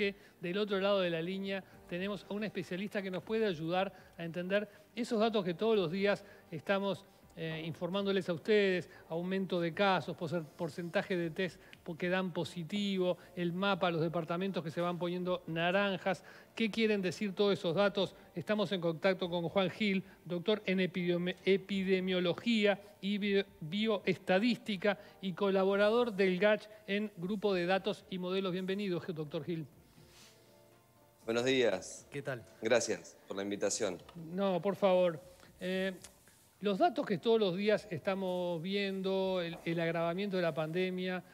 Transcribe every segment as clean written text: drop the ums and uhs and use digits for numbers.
que del otro lado de la línea tenemos a una especialista que nos puede ayudar a entender esos datos que todos los días estamos informándoles a ustedes: aumento de casos, porcentaje de test que dan positivo, el mapa, los departamentos que se van poniendo naranjas. ¿Qué quieren decir todos esos datos? Estamos en contacto con Juan Gil, doctor en epidemiología y bioestadística y colaborador del GACH en Grupo de Datos y Modelos. Bienvenido, doctor Gil. Buenos días. ¿Qué tal? Gracias por la invitación. No, por favor. Los datos que todos los días estamos viendo, el agravamiento de la pandemia,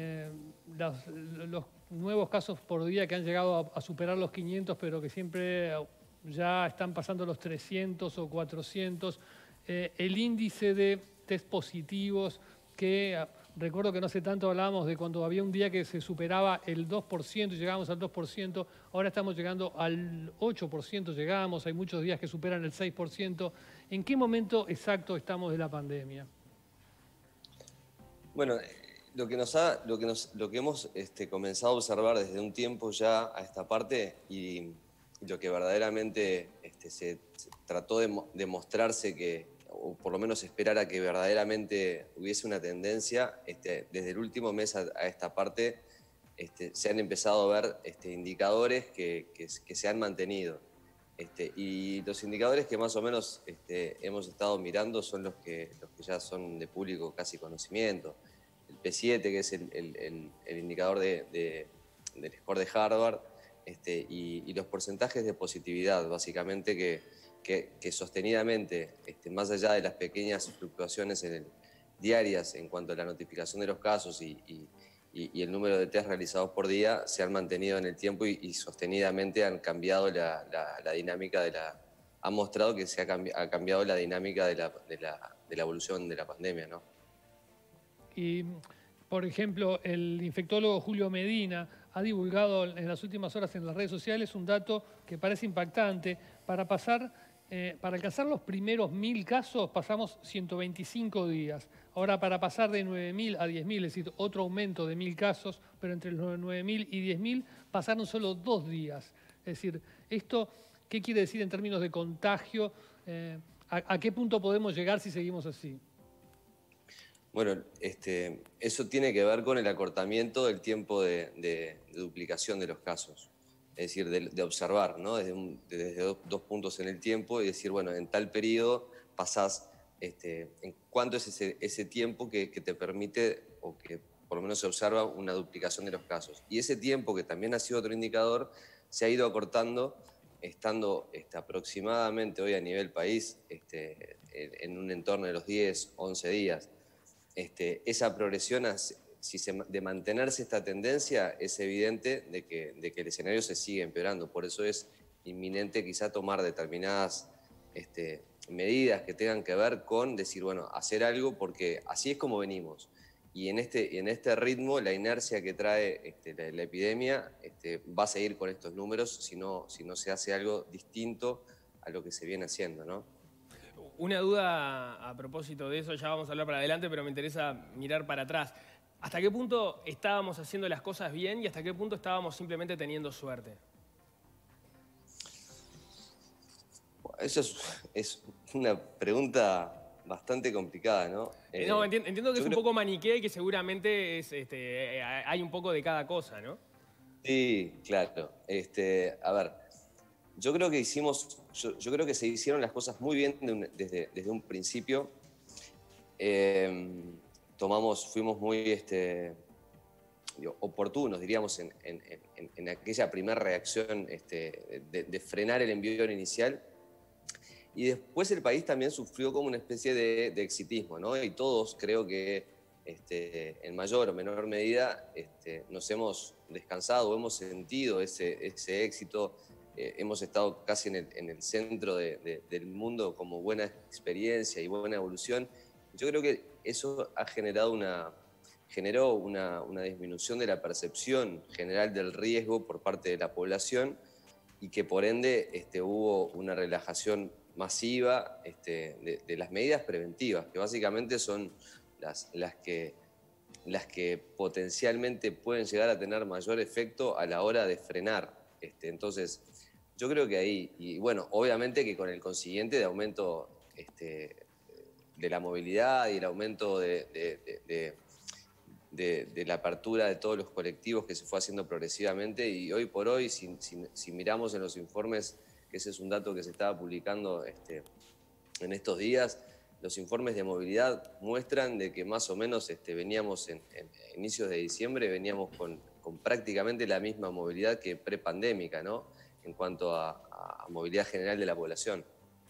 los nuevos casos por día que han llegado a superar los 500, pero que siempre ya están pasando los 300 o 400, el índice de test positivos que... Recuerdo que no hace tanto hablábamos de cuando había un día que se superaba el 2%, llegábamos al 2%, ahora estamos llegando al 8%, llegamos, hay muchos días que superan el 6%. ¿En qué momento exacto estamos de la pandemia? Bueno, lo que hemos comenzado a observar desde un tiempo ya a esta parte, y lo que verdaderamente se trató de mostrarse que, o por lo menos esperar a que verdaderamente hubiese una tendencia, desde el último mes a esta parte se han empezado a ver indicadores que se han mantenido. Y los indicadores que más o menos hemos estado mirando son los que ya son de público casi conocimiento. El P7, que es el indicador del score de Harvard, y los porcentajes de positividad, básicamente, que sostenidamente, más allá de las pequeñas fluctuaciones diarias en cuanto a la notificación de los casos y el número de test realizados por día, se han mantenido en el tiempo y sostenidamente han cambiado la dinámica han mostrado que ha cambiado la dinámica de la evolución de la pandemia, ¿no? Y, por ejemplo, el infectólogo Julio Medina ha divulgado en las últimas horas en las redes sociales un dato que parece impactante. Para alcanzar los primeros 1000 casos pasamos 125 días. Ahora, para pasar de 9000 a 10.000, es decir, otro aumento de 1000 casos, pero entre los 9000 y 10.000 pasaron solo 2 días. Es decir, ¿esto qué quiere decir en términos de contagio? ¿A qué punto podemos llegar si seguimos así? Bueno, eso tiene que ver con el acortamiento del tiempo de duplicación de los casos. Es decir, de observar, ¿no? Desde dos puntos en el tiempo y decir, bueno, en tal periodo pasás, en cuánto es ese tiempo que te permite, o que por lo menos se observa, una duplicación de los casos. Y ese tiempo, que también ha sido otro indicador, se ha ido acortando, estando aproximadamente hoy a nivel país en un entorno de los 10, 11 días. Esa progresión, de mantenerse esta tendencia, es evidente de que el escenario se sigue empeorando. Por eso es inminente quizá tomar determinadas medidas que tengan que ver con decir, bueno, hacer algo, porque así es como venimos. Y en este ritmo, la inercia que trae la epidemia va a seguir con estos números si no se hace algo distinto a lo que se viene haciendo, ¿no? Una duda a propósito de eso, ya vamos a hablar para adelante, pero me interesa mirar para atrás. ¿Hasta qué punto estábamos haciendo las cosas bien y hasta qué punto estábamos simplemente teniendo suerte? Eso es una pregunta bastante complicada, ¿no? No, entiendo que es un poco maniquea y que seguramente hay un poco de cada cosa, ¿no? Sí, claro. A ver, yo creo que se hicieron las cosas muy bien desde un principio. Fuimos muy oportunos, diríamos, en aquella primera reacción de frenar el envío inicial. Y después el país también sufrió como una especie de exitismo, ¿no? Y todos, creo que en mayor o menor medida nos hemos descansado, hemos sentido ese éxito. Hemos estado casi en el centro del mundo como buena experiencia y buena evolución. Yo creo que eso generó una disminución de la percepción general del riesgo por parte de la población, y que por ende hubo una relajación masiva de las medidas preventivas, que básicamente son las que las que potencialmente pueden llegar a tener mayor efecto a la hora de frenar. Entonces, yo creo que ahí, y bueno, obviamente que con el consiguiente de aumento de la movilidad y el aumento de la apertura de todos los colectivos que se fue haciendo progresivamente, y hoy por hoy, si miramos en los informes, que ese es un dato que se estaba publicando en estos días, los informes de movilidad muestran de que más o menos veníamos en inicios de diciembre, veníamos con prácticamente la misma movilidad que prepandémica, ¿no? En cuanto a movilidad general de la población.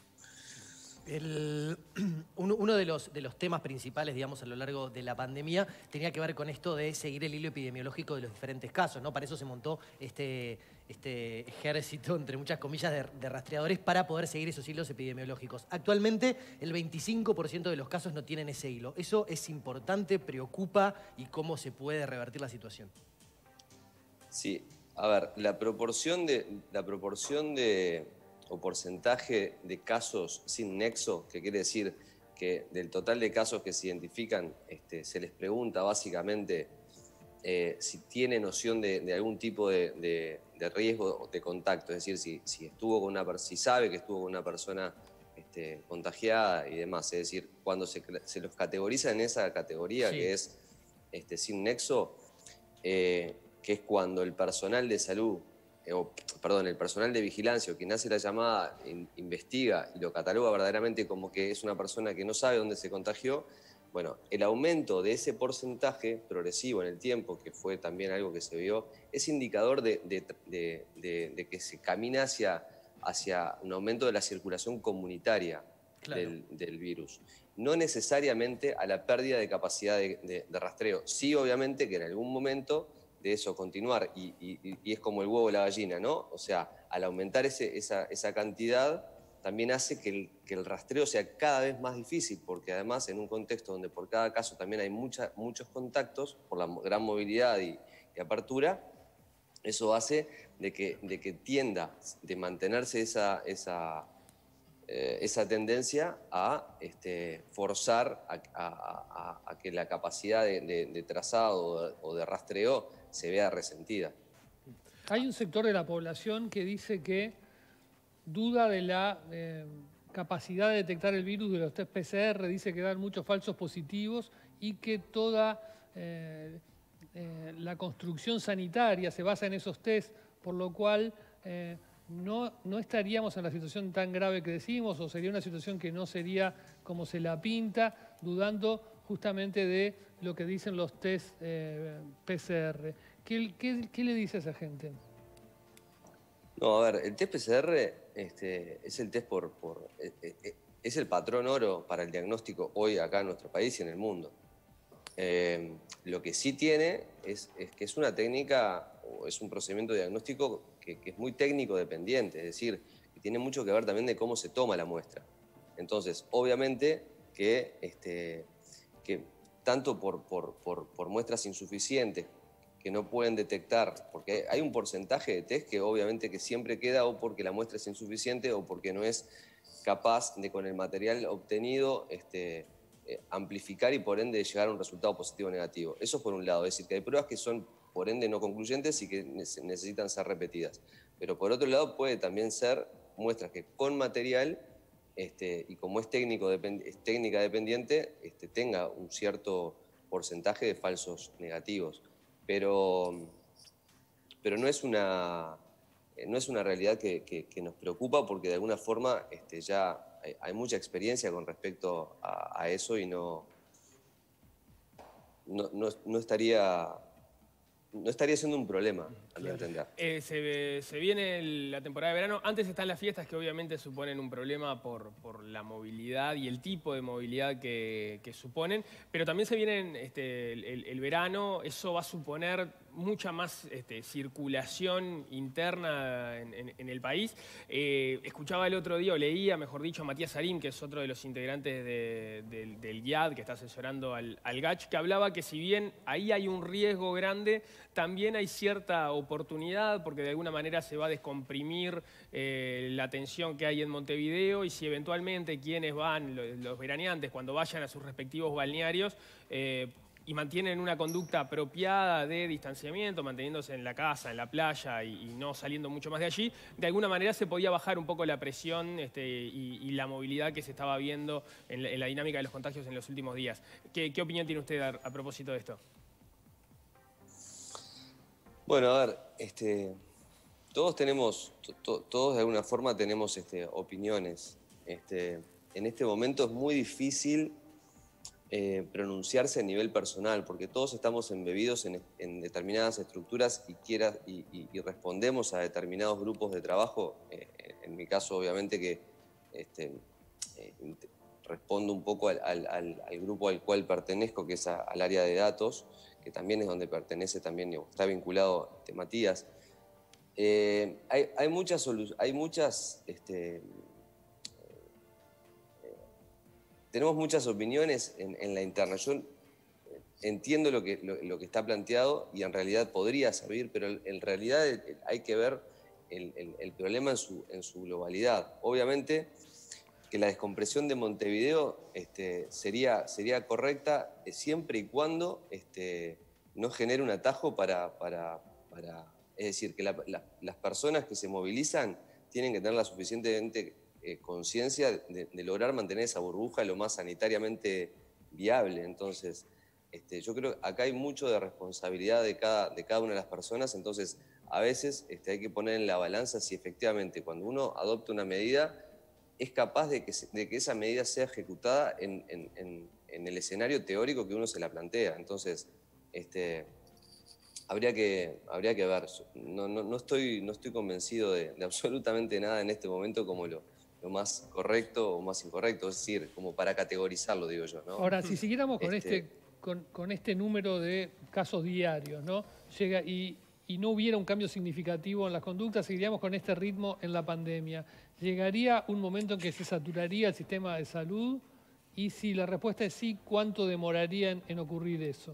Uno de los temas principales, digamos, a lo largo de la pandemia tenía que ver con esto de seguir el hilo epidemiológico de los diferentes casos, ¿no? Para eso se montó este ejército, entre muchas comillas, de rastreadores para poder seguir esos hilos epidemiológicos. Actualmente, el 25% de los casos no tienen ese hilo. ¿Eso es importante, preocupa y cómo se puede revertir la situación? Sí, a ver, la proporción o porcentaje de casos sin nexo, que quiere decir que del total de casos que se identifican, se les pregunta básicamente si tiene noción de algún tipo de riesgo de contacto, es decir, si sabe que estuvo con una persona contagiada y demás. Es decir, cuando se los categoriza en esa categoría, sí, que es sin nexo, que es cuando el personal de salud, el personal de vigilancia o quien hace la llamada investiga y lo cataloga verdaderamente como que es una persona que no sabe dónde se contagió. Bueno, el aumento de ese porcentaje progresivo en el tiempo, que fue también algo que se vio, es indicador de que se camina hacia un aumento de la circulación comunitaria, claro, del virus. No necesariamente a la pérdida de capacidad de rastreo. Sí, obviamente que en algún momento de eso continuar, y es como el huevo o la gallina, ¿no? O sea, al aumentar esa cantidad, también hace que el rastreo sea cada vez más difícil, porque además en un contexto donde por cada caso también hay muchos contactos, por la gran movilidad y apertura, eso hace de que tienda de mantenerse esa tendencia a forzar a que la capacidad de trazado o de rastreo se vea resentida. Hay un sector de la población que dice que duda de la capacidad de detectar el virus de los test PCR, dice que dan muchos falsos positivos y que toda la construcción sanitaria se basa en esos test, por lo cual no estaríamos en la situación tan grave que decimos, o sería una situación que no sería como se la pinta, dudando justamente de lo que dicen los test PCR. ¿Qué le dice a esa gente? No, a ver, el test PCR es el test es el patrón oro para el diagnóstico hoy acá en nuestro país y en el mundo. Lo que sí tiene es que es una técnica o es un procedimiento diagnóstico que es muy técnico dependiente, es decir, que tiene mucho que ver también de cómo se toma la muestra. Entonces, obviamente que tanto por muestras insuficientes que no pueden detectar, porque hay un porcentaje de test que obviamente que siempre queda o porque la muestra es insuficiente o porque no es capaz de con el material obtenido amplificar y por ende llegar a un resultado positivo o negativo. Eso por un lado, es decir, que hay pruebas que son por ende no concluyentes y que necesitan ser repetidas. Pero por otro lado puede también ser muestras que con material y como es técnica dependiente, tenga un cierto porcentaje de falsos negativos. Pero no es una realidad que nos preocupa porque de alguna forma ya hay mucha experiencia con respecto a eso y no estaría siendo un problema, a mi entender. Se viene la temporada de verano. Antes están las fiestas que obviamente suponen un problema por la movilidad y el tipo de movilidad que suponen. Pero también se viene el verano. Eso va a suponer mucha más circulación interna en el país. Escuchaba el otro día, o leía, mejor dicho, a Matías Sarim, que es otro de los integrantes del GIAD, que está asesorando al GACH, que hablaba que si bien ahí hay un riesgo grande, también hay cierta oportunidad porque de alguna manera se va a descomprimir la tensión que hay en Montevideo y si eventualmente quienes van, los veraneantes, cuando vayan a sus respectivos balnearios, y mantienen una conducta apropiada de distanciamiento, manteniéndose en la casa, en la playa y no saliendo mucho más de allí, de alguna manera se podía bajar un poco la presión y la movilidad que se estaba viendo en la dinámica de los contagios en los últimos días. ¿Qué opinión tiene usted a propósito de esto? Bueno, a ver, todos tenemos, todos de alguna forma tenemos opiniones. En este momento es muy difícil pronunciarse a nivel personal, porque todos estamos embebidos en determinadas estructuras y respondemos a determinados grupos de trabajo. En mi caso, obviamente, que respondo un poco al grupo al cual pertenezco, que es al área de datos, que también es donde pertenece también, está vinculado Matías. Hay muchas tenemos muchas opiniones en la interna. Yo entiendo lo que está planteado y en realidad podría servir, pero en realidad hay que ver el problema en su globalidad. Obviamente que la descompresión de Montevideo sería correcta siempre y cuando no genere un atajo es decir, que las personas que se movilizan tienen que tener la suficientemente conciencia de lograr mantener esa burbuja lo más sanitariamente viable. Entonces, yo creo que acá hay mucho de responsabilidad de cada una de las personas, entonces a veces hay que poner en la balanza si efectivamente cuando uno adopta una medida es capaz de que esa medida sea ejecutada en el escenario teórico que uno se la plantea. Entonces, habría que ver. No estoy convencido de absolutamente nada en este momento como lo más correcto o más incorrecto, es decir, como para categorizarlo, digo yo, ¿no? Ahora, si siguiéramos con este número de casos diarios, ¿no? Y no hubiera un cambio significativo en las conductas, seguiríamos con este ritmo en la pandemia. ¿Llegaría un momento en que se saturaría el sistema de salud? Y si la respuesta es sí, ¿cuánto demoraría en ocurrir eso?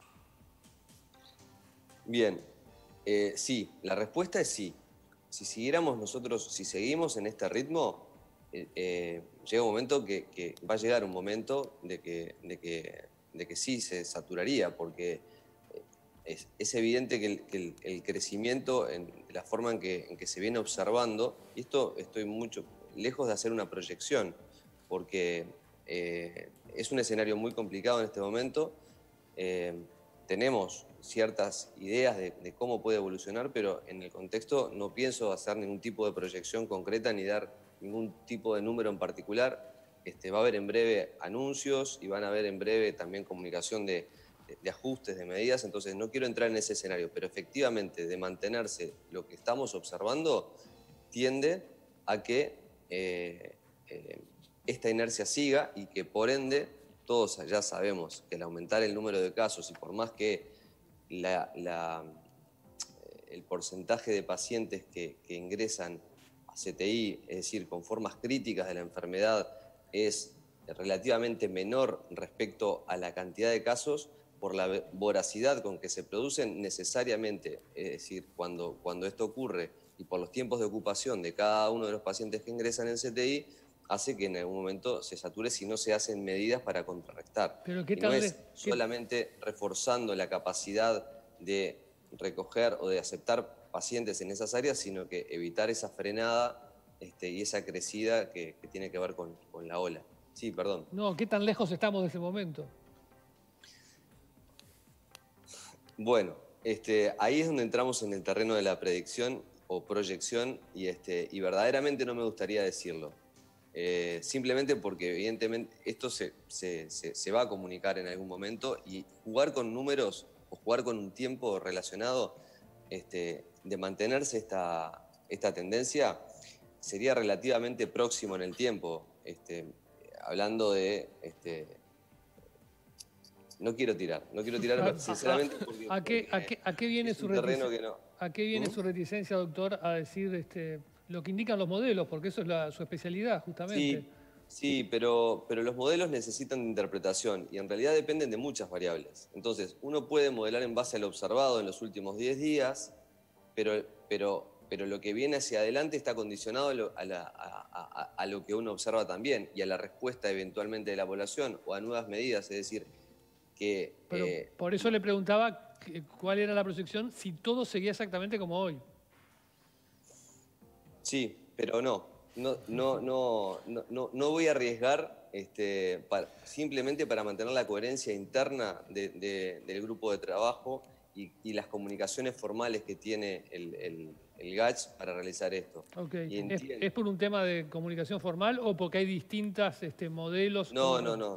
Bien, sí, la respuesta es sí. Si seguimos en este ritmo, llega un momento que va a llegar un momento de que sí se saturaría, porque es evidente que el crecimiento, la forma en que se viene observando, y esto estoy mucho lejos de hacer una proyección, porque es un escenario muy complicado en este momento. Tenemos ciertas ideas de cómo puede evolucionar, pero en el contexto no pienso hacer ningún tipo de proyección concreta ni dar ningún tipo de número en particular. Va a haber en breve anuncios y van a haber en breve también comunicación de ajustes, de medidas, entonces no quiero entrar en ese escenario, pero efectivamente de mantenerse lo que estamos observando tiende a que esta inercia siga y que por ende todos ya sabemos que al aumentar el número de casos y por más que el porcentaje de pacientes que ingresan a CTI, es decir, con formas críticas de la enfermedad, es relativamente menor respecto a la cantidad de casos, por la voracidad con que se producen necesariamente, es decir, cuando esto ocurre y por los tiempos de ocupación de cada uno de los pacientes que ingresan en CTI, hace que en algún momento se sature si no se hacen medidas para contrarrestar. Pero y no es solamente reforzando la capacidad de recoger o de aceptar pacientes en esas áreas, sino que evitar esa frenada y esa crecida que tiene que ver con la ola. Sí, perdón. No, ¿qué tan lejos estamos de ese momento? Bueno, ahí es donde entramos en el terreno de la predicción o proyección y verdaderamente no me gustaría decirlo. Simplemente porque evidentemente esto se va a comunicar en algún momento y jugar con números o jugar con un tiempo relacionado de mantenerse esta tendencia sería relativamente próximo en el tiempo. Hablando de... No quiero tirar sinceramente. Porque, ¿A qué viene su reticencia? ¿A qué viene su reticencia, doctor, a decir lo que indican los modelos? Porque eso es su especialidad, justamente. Sí, pero los modelos necesitan de interpretación y en realidad dependen de muchas variables. Entonces, uno puede modelar en base a lo observado en los últimos 10 días, pero lo que viene hacia adelante está condicionado a lo que uno observa también y a la respuesta eventualmente de la población o a nuevas medidas. Es decir, que... Pero por eso le preguntaba cuál era la proyección, si todo seguía exactamente como hoy. Sí, pero no voy a arriesgar simplemente para mantener la coherencia interna del grupo de trabajo y las comunicaciones formales que tiene el GACH para realizar esto. Ok. ¿Es por un tema de comunicación formal o porque hay distintos modelos? No.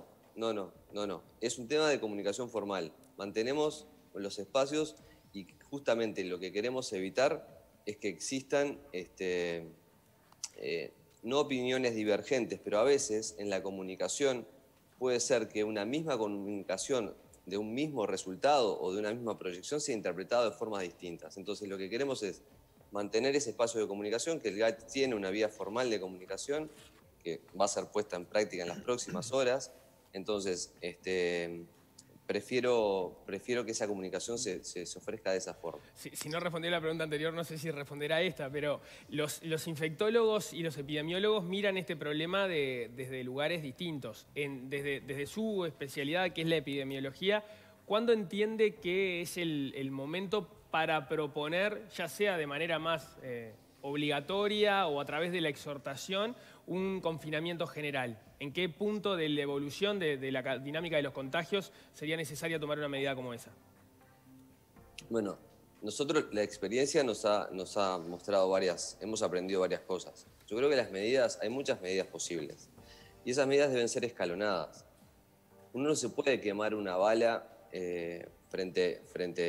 Es un tema de comunicación formal. Mantenemos los espacios y justamente lo que queremos evitar es que existan no opiniones divergentes, pero a veces en la comunicación puede ser que una misma comunicación de un mismo resultado o de una misma proyección sea interpretada de formas distintas. Entonces lo que queremos es mantener ese espacio de comunicación, que el GACH tiene una vía formal de comunicación que va a ser puesta en práctica en las próximas horas. Entonces, prefiero que esa comunicación se ofrezca de esa forma. Si no respondió la pregunta anterior, no sé si responderá esta, pero los infectólogos y los epidemiólogos miran este problema desde lugares distintos. Desde su especialidad, que es la epidemiología, ¿cuándo entiende que es el momento para proponer, ya sea de manera más obligatoria o a través de la exhortación, un confinamiento general? ¿En qué punto de la evolución de la dinámica de los contagios sería necesaria tomar una medida como esa? Bueno, nosotros la experiencia nos ha mostrado hemos aprendido varias cosas. Yo creo que hay muchas medidas posibles y esas medidas deben ser escalonadas. Uno no se puede quemar una bala frente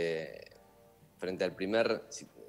al primer...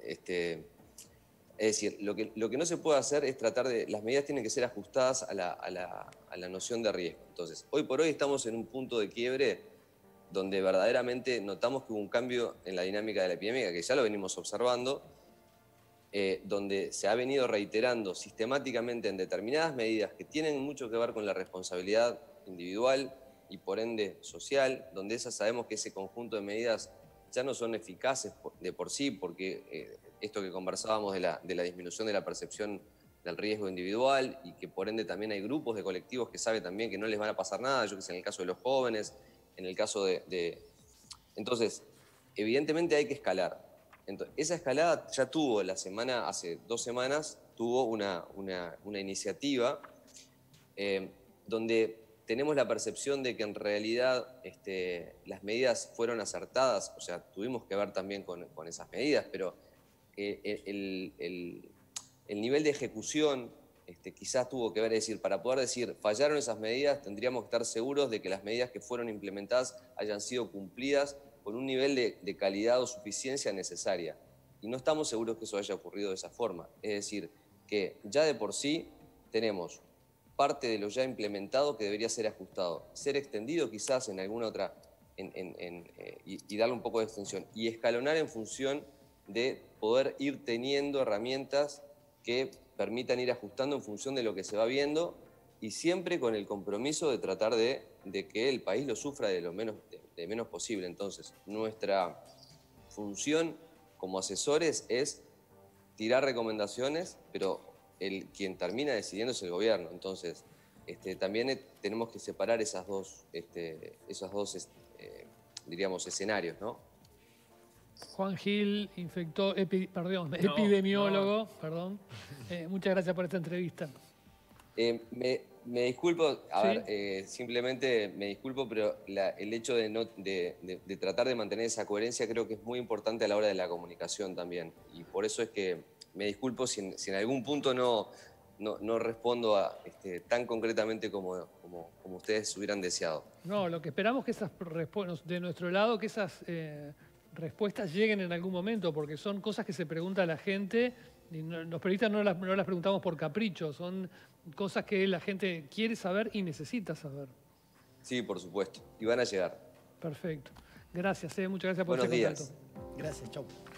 Es decir, lo que no se puede hacer es las medidas tienen que ser ajustadas a la noción de riesgo. Entonces, hoy por hoy estamos en un punto de quiebre donde verdaderamente notamos que hubo un cambio en la dinámica de la epidemia, que ya lo venimos observando, donde se ha venido reiterando sistemáticamente en determinadas medidas que tienen mucho que ver con la responsabilidad individual y por ende social, donde esas sabemos que ese conjunto de medidas ya no son eficaces de por sí, porque esto que conversábamos de la disminución de la percepción del riesgo individual y que por ende también hay grupos de colectivos que saben también que no les van a pasar nada, yo que sé, en el caso de los jóvenes, en el caso Entonces, evidentemente hay que escalar. Entonces, esa escalada ya tuvo hace 2 semanas, tuvo una iniciativa donde tenemos la percepción de que en realidad las medidas fueron acertadas, o sea, tuvimos que ver también con esas medidas, pero el nivel de ejecución quizás tuvo que ver, es decir, para poder decir fallaron esas medidas, tendríamos que estar seguros de que las medidas que fueron implementadas hayan sido cumplidas con un nivel de calidad o suficiencia necesaria. Y no estamos seguros que eso haya ocurrido de esa forma. Es decir, que ya de por sí tenemos parte de lo ya implementado que debería ser ajustado, ser extendido quizás en alguna otra, y darle un poco de extensión, y escalonar en función de poder ir teniendo herramientas que permitan ir ajustando en función de lo que se va viendo y siempre con el compromiso de tratar de que el país lo sufra de menos posible. Entonces, nuestra función como asesores es tirar recomendaciones, pero quien termina decidiendo es el gobierno. Entonces, también tenemos que separar esos dos diríamos, escenarios, ¿no? Juan Gil, epidemiólogo. Muchas gracias por esta entrevista. Me disculpo, simplemente me disculpo, pero el hecho de tratar de mantener esa coherencia creo que es muy importante a la hora de la comunicación también. Y por eso es que me disculpo si en algún punto no respondo tan concretamente como ustedes hubieran deseado. No, lo que esperamos es que de nuestro lado, que esas respuestas lleguen en algún momento, porque son cosas que se pregunta a la gente, y los periodistas no las preguntamos por capricho, son cosas que la gente quiere saber y necesita saber. Sí, por supuesto, y van a llegar. Perfecto. Gracias, muchas gracias por Buenos este días. contacto. Gracias, chau.